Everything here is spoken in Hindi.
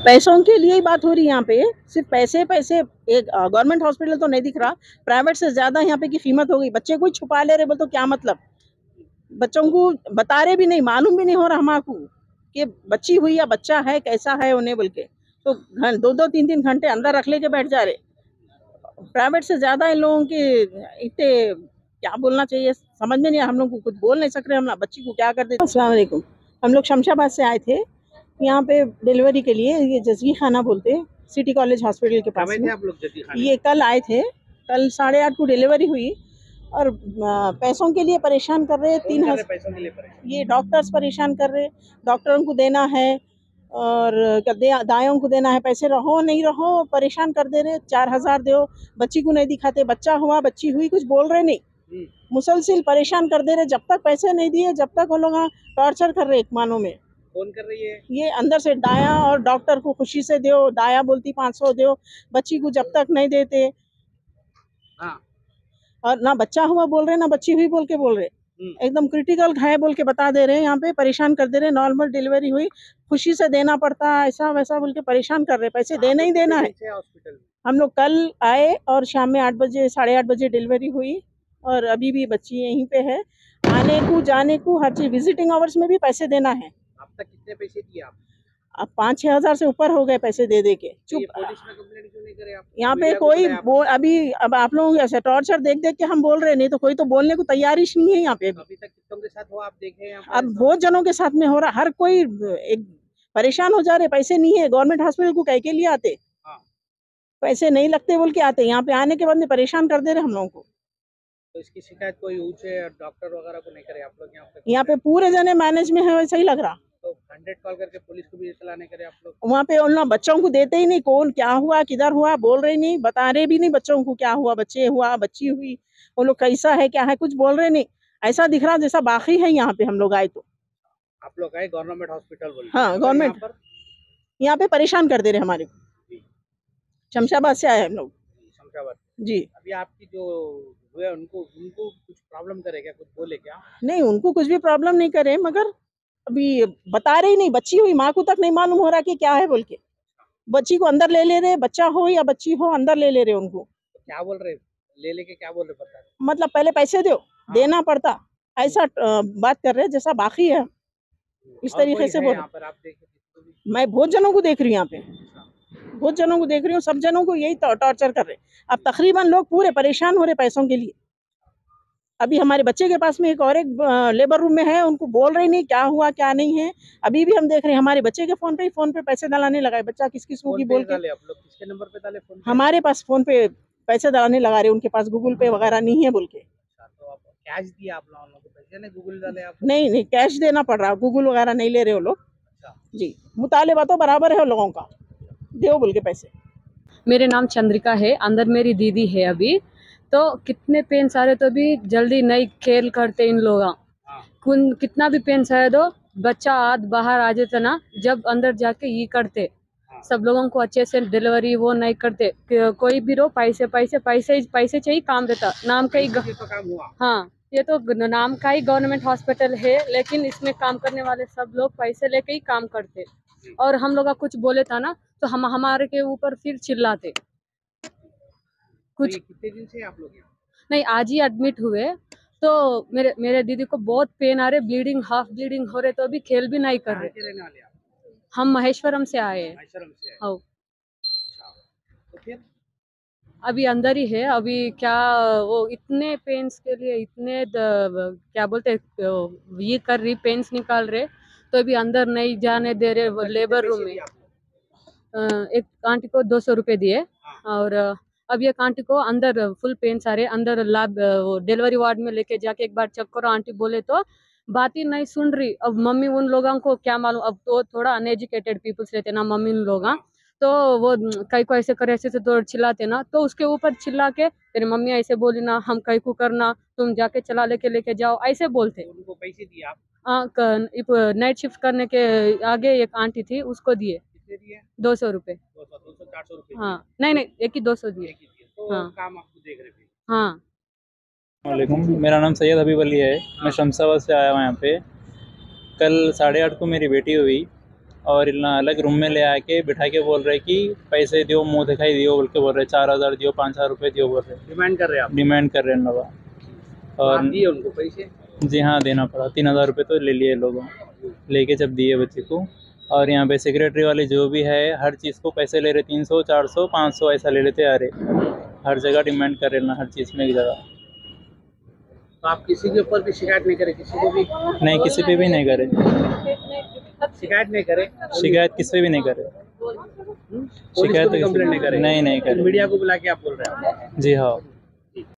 पैसों के लिए ही बात हो रही है यहाँ पे, सिर्फ पैसे पैसे। एक गवर्नमेंट हॉस्पिटल तो नहीं दिख रहा, प्राइवेट से ज्यादा यहाँ पे की कीमत हो गई। बच्चे को छुपा ले रहे बोल तो क्या मतलब, बच्चों को बता रहे भी नहीं, मालूम भी नहीं हो रहा हमारे कि बच्ची हुई या बच्चा है, कैसा है उन्हें बोल के। तो 2-2 3-3 घंटे अंदर रख लेके बैठ जा रहे। प्राइवेट से ज्यादा इन लोगों के इतने, क्या बोलना चाहिए समझ में नहीं, हम लोग को कुछ बोल नहीं सक रहे, हम बच्ची को क्या कर देते। अस्सलाम वालेकुम, हम लोग शमशाबाद से आए थे यहाँ पे डिलीवरी के लिए। ये जजगी खाना बोलते हैं, सिटी कॉलेज हॉस्पिटल के पास में। आप लोग जजगी खाना? ये कल आए थे, कल 8:30 को डिलीवरी हुई और पैसों के लिए परेशान कर रहे। 3,000 पैसों के लिए परेशान, ये डॉक्टर्स परेशान कर रहे। डॉक्टरों को देना है और दायों को देना है, पैसे रहो नहीं रहो परेशान कर दे रहे। 4,000 दो, बच्ची को नहीं दिखाते, बच्चा हुआ बच्ची हुई कुछ बोल रहे नहीं, मुसलसिल परेशान कर दे रहे। जब तक पैसे नहीं दिए जब तक वो लोग टॉर्चर कर रहे। एक मानो में कौन कर रही है ये अंदर से दाया, और डॉक्टर को खुशी से दो, दाया बोलती 500 दो, बच्ची को जब तक नहीं देते। हाँ। और ना बच्चा हुआ बोल रहे ना बच्ची हुई बोल के बोल रहे, एकदम क्रिटिकल है बोल के बता दे रहे हैं। यहाँ पे परेशान कर दे रहे। नॉर्मल डिलीवरी हुई, खुशी से देना पड़ता है, ऐसा वैसा बोल के परेशान कर रहे। पैसे देना ही देना है। हम लोग कल आए और शाम में 8 बजे 8:30 बजे डिलीवरी हुई और अभी भी बच्ची यहीं पे है। आने को जाने को हर चीज, विजिटिंग आवर्स में भी पैसे देना है। अब तक कितने पैसे दिए आप? अब 5-6 हज़ार से ऊपर हो गए पैसे दे के। चुप, पुलिस में कंप्लेंट क्यों नहीं करे आप? यहाँ पे कोई अभी अब आप लोग ऐसे टॉर्चर देख के हम बोल रहे, नहीं तो कोई तो बोलने को तैयार ही नहीं है यहाँ पे। अभी तक कितनों के साथ हो आप देखे? अब बहुत जनों के साथ में हो रहा, हर कोई एक परेशान हो जा रहे। पैसे नहीं है, गवर्नमेंट हॉस्पिटल को कह के लिए आते, पैसे नहीं लगते बोल के आते, यहाँ पे आने के बाद में परेशान कर दे रहे हम लोगों को। तो इसकी शिकायत कोई ऊंचे डॉक्टर वगैरह को नहीं करे आप लोग? यहाँ पे पूरे जने मैनेज में है, वैसा ही लग रहा। तो 100 कॉल करके पुलिस को भी इत्तला नहीं करे आप लोग? वहाँ पे उन लोग बच्चों को देते ही नहीं, कौन क्या हुआ किधर हुआ बोल रहे नहीं, बता रहे भी नहीं बच्चों को क्या हुआ, बच्चे हुआ बच्ची हुई, वो लोग कैसा है क्या है कुछ बोल रहे नहीं। ऐसा दिख रहा जैसा बाकी है यहाँ पे। हम लोग आए तो आप लोग आए गवर्नमेंट हॉस्पिटल बोल? हाँ गवर्नमेंट, यहाँ पे परेशान कर दे रहे हमारे को। शमशाबाद से आए हम लोग। शमशाबाद जी। अभी आपकी जो हुए उनको कुछ प्रॉब्लम करे क्या, कुछ बोले क्या? नहीं, उनको कुछ भी प्रॉब्लम नहीं करे, मगर अभी बता रहे ही नहीं। बच्ची हुई माँ को तक नहीं मालूम हो रहा कि क्या है बोल के। बच्ची को अंदर ले रहे, बच्चा हो या बच्ची हो अंदर ले रहे उनको। तो क्या बोल रहे, ले लेके क्या बोल रहे बता रहे? मतलब पहले पैसे दो, देना पड़ता, ऐसा बात कर रहे जैसा बाकी है। इस तरीके से बोल। मैं बहुत जनों को देख रही हूँ यहाँ पे, बहुत जनों को देख रही हूँ, सब जनों को यही टॉर्चर कर रहे। अब तकरीबन लोग पूरे परेशान हो रहे पैसों के लिए। अभी हमारे बच्चे के पास में एक और एक लेबर रूम में है, उनको बोल रहे नहीं क्या हुआ क्या नहीं है। अभी भी हम देख रहे हैं हमारे बच्चे के फोन पे पैसे डालने लगाए। बच्चा किस किस को की बोल के, आप लोग किसके नंबर पे डाले फोन? हमारे पास फोन पे पैसे डालने लगा रहे, उनके पास गूगल पे वगैरह नहीं है बोल के। तो आप कैश दिया आप लोगों को? पैसे नहीं गूगल डाले आप? नहीं कैश देना पड़ रहा, गूगल वगैरह नहीं ले रहे हो लोग। जी, मुतालिबा तो बराबर है लोगों का, दो बोल के पैसे। मेरे नाम चंद्रिका है, अंदर मेरी दीदी है अभी। तो कितने पेन आ रहे तो भी जल्दी नहीं खेल करते इन लोग। कितना भी पेन आए दो, बच्चा आज बाहर आ जाता ना, जब अंदर जाके ये करते। सब लोगों को अच्छे से डिलीवरी वो नहीं करते। कोई भी रो पैसे पैसे पैसे पैसे चाहिए, काम रहता नाम का ही। तो काम हुआ। हाँ, ये तो नाम का ही गवर्नमेंट हॉस्पिटल है, लेकिन इसमें काम करने वाले सब लोग पैसे लेके ही काम करते। और हम लोग का कुछ बोले था ना तो हम हमारे के ऊपर फिर चिल्लाते। कुछ तो कितने दिन से आप लोग यहाँ? नहीं, आज ही एडमिट हुए। तो मेरे दीदी को बहुत पेन आ रहे, ब्लीडिंग हाफ ब्लीडिंग हो रहे, तो अभी खेल भी नहीं कर रहे। रहने वाले आप? हम महेश्वरम से आए हैं। हाँ, तो फिर अभी अंदर ही है। अभी क्या वो इतने पेन्स के लिए इतने क्या बोलते ये कर रही, पेन्स निकाल रहे, तो अभी अंदर नहीं जाने दे रहे लेबर रूम में। एक आंटी को 200 रुपये दिए और अब ये आंटी को अंदर फुल पेन्स आ रहे, अंदर लैब डिलीवरी वार्ड में लेके जाके एक बार चेक करो। आंटी बोले तो बात ही नहीं सुन रही। अब मम्मी उन लोगों को क्या मालूम, अब तो थोड़ा अनएजुकेटेड पीपल्स रहते ना मम्मी उन लोग, तो वो कई को ऐसे करे, ऐसे तो चिल्लाते ना, तो उसके ऊपर चिल्ला के तेरी मम्मी ऐसे बोली ना, हम कई को करना, तुम जाके चला लेके जाओ, ऐसे बोलते। उनको पैसे दिए आप? नाइट शिफ्ट करने के आगे एक आंटी थी, उसको दिए 200 रुपये। 400 रुपये? हाँ, नहीं एक ही 200 दिए। तो हाँ, काम आपको देख रहे थे? हाँ। वालेकुम, मेरा नाम सैयद हबीब अली है। मैं शमशाबाद से आया हूँ यहाँ पे। कल 8:30 को मेरी बेटी हुई और इतना अलग रूम में ले आके बिठा के बोल रहे कि पैसे दियो, मुंह दिखाई दियो बोल के बोल रहे, 4,000 दियो, 5,000 रुपये दियो बोल रहे, डिमांड कर रहे हैं आप? डिमांड कर रहे हैं लोग। और और दिए उनको पैसे? जी हाँ, देना पड़ा, 3,000 रुपये तो ले लिए लोगों, लेके जब दिए बच्चे को। और यहाँ पे सेक्रेटरी वाले जो भी है हर चीज़ को पैसे ले रहे, 300, 400, 500 ऐसा ले लेते आ रहे, हर जगह डिमांड कर रहे ना, हर चीज़ में एक जगह। तो आप किसी के ऊपर भी शिकायत नहीं करे? किसी को भी नहीं, किसी पे भी नहीं करे, शिकायत नहीं करे? शिकायत किसी पे भी नहीं करे, पुलिस को शिकायत भी कंप्लेंट नहीं करे? नहीं करे। मीडिया को बुला के आप बोल रहे हैं? जी हाँ।